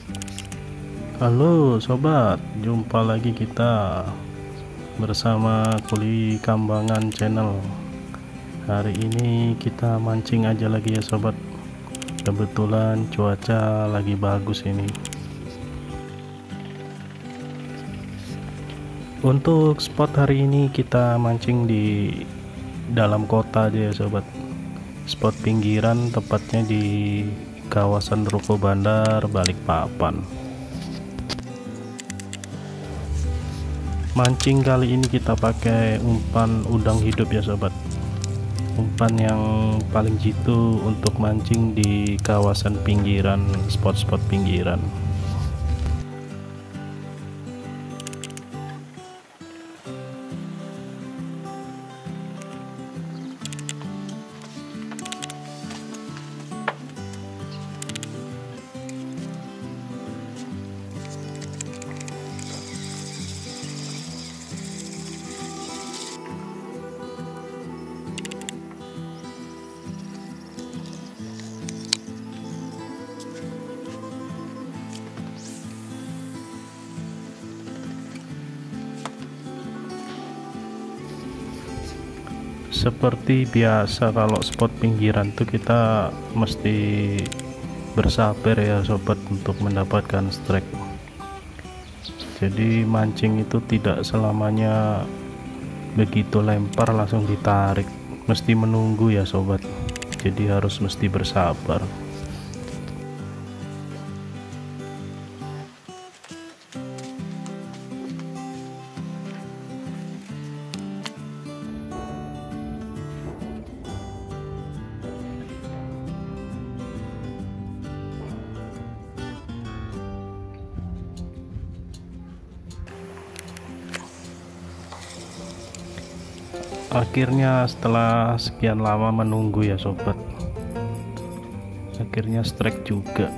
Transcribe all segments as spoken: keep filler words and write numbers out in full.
Halo sobat, jumpa lagi kita bersama Kuli Kambangan Channel. Hari ini kita mancing aja lagi ya sobat. Kebetulan cuaca lagi bagus ini. Untuk spot hari ini kita mancing di dalam kota aja ya sobat. Spot pinggiran, tepatnya di kawasan Ruko Bandar, Balikpapan. Mancing kali ini kita pakai umpan udang hidup ya sobat. Umpan yang paling jitu untuk mancing di kawasan pinggiran, spot-spot pinggiran. Seperti biasa kalau spot pinggiran tuh kita mesti bersabar ya sobat untuk mendapatkan strike. Jadi mancing itu tidak selamanya begitu lempar langsung ditarik, mesti menunggu ya sobat. Jadi harus mesti bersabar. Akhirnya setelah sekian lama menunggu ya sobat, akhirnya strike juga.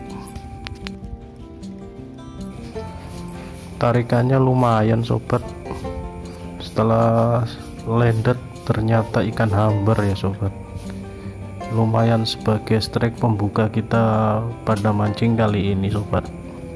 Tarikannya lumayan sobat. Setelah landed ternyata ikan hambar ya sobat. Lumayan sebagai strike pembuka kita pada mancing kali ini sobat.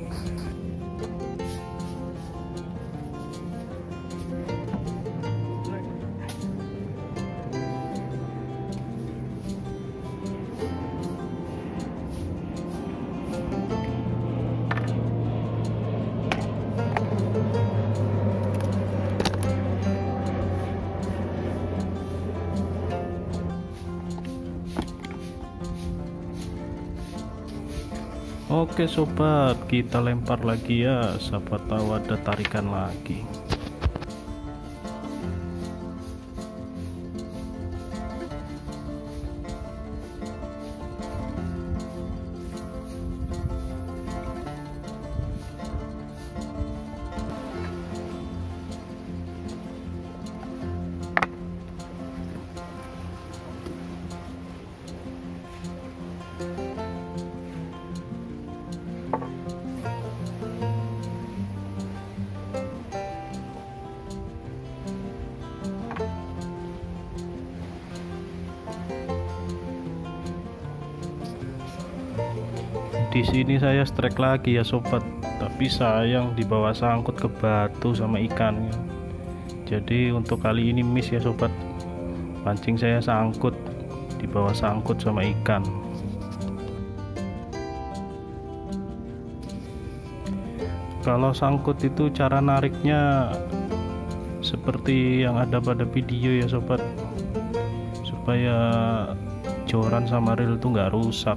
Oke sobat, kita lempar lagi ya, siapa tahu ada tarikan lagi. Di sini saya strike lagi ya sobat, tapi sayang di bawah sangkut ke batu sama ikannya. Jadi untuk kali ini miss ya sobat. Pancing saya sangkut di bawah sangkut sama ikan. Kalau sangkut itu cara nariknya seperti yang ada pada video ya sobat, supaya joran sama reel tuh nggak rusak.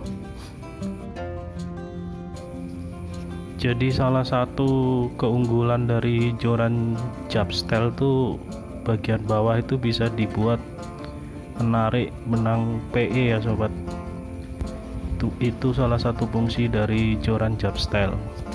Jadi salah satu keunggulan dari joran Japstel tuh bagian bawah itu bisa dibuat menarik benang P E ya sobat. Itu, itu salah satu fungsi dari joran Japstel.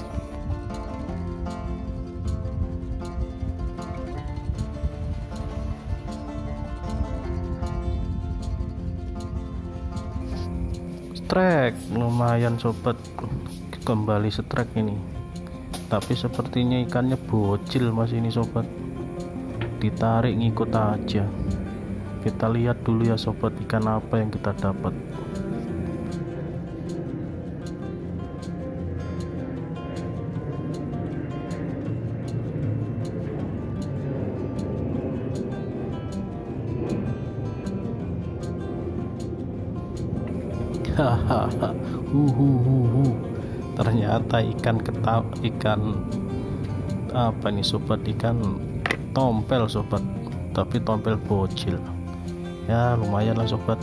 Strike lumayan sobat, kembali strike ini, tapi sepertinya ikannya bocil mas ini sobat, ditarik ngikut aja. Kita lihat dulu ya sobat, ikan apa yang kita dapat. hahaha. Huhuhuhu. Ternyata ikan ketap ikan apa nih sobat, ikan tompel sobat, tapi tompel bocil ya, lumayan lah sobat.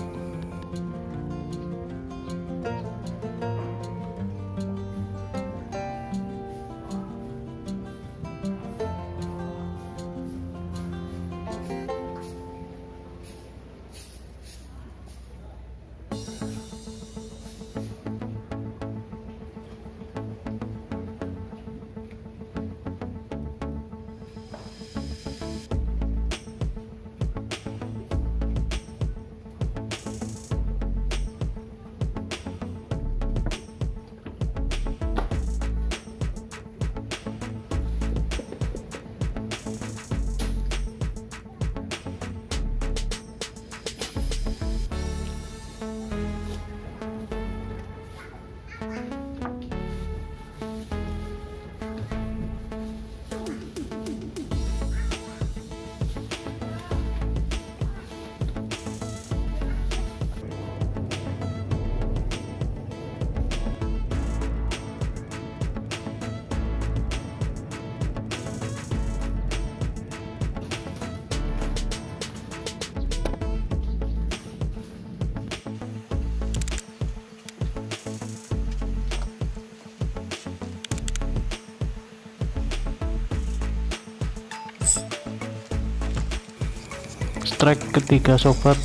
Strike ketiga sobat.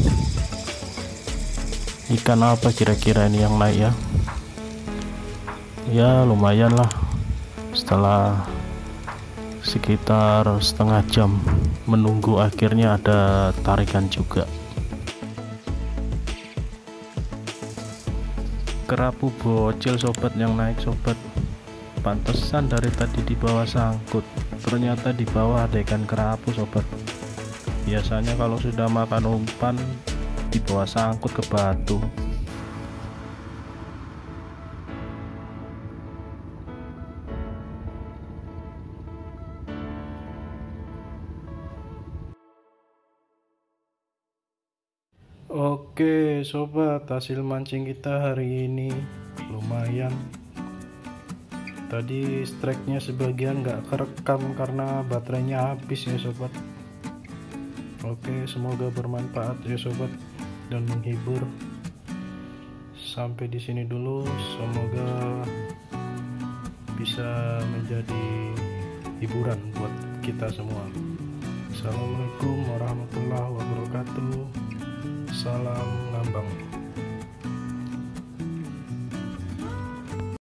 Ikan apa kira-kira ini yang naik ya? Ya lumayan lah, setelah sekitar setengah jam menunggu akhirnya ada tarikan juga. Kerapu bocil sobat yang naik sobat. Pantesan dari tadi di bawah sangkut, ternyata di bawah ada ikan kerapu sobat. Biasanya kalau sudah makan umpan di bawah sangkut ke batu. Oke sobat, hasil mancing kita hari ini lumayan. Tadi strike-nya sebagian nggak kerekam karena baterainya habis ya sobat. Oke, semoga bermanfaat ya sobat dan menghibur. Sampai di sini dulu, semoga bisa menjadi hiburan buat kita semua. Assalamualaikum warahmatullahi wabarakatuh. Salam